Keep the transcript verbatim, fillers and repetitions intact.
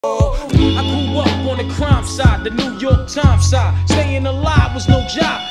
I grew up on the crime side, the New York Times side. Staying alive was no job.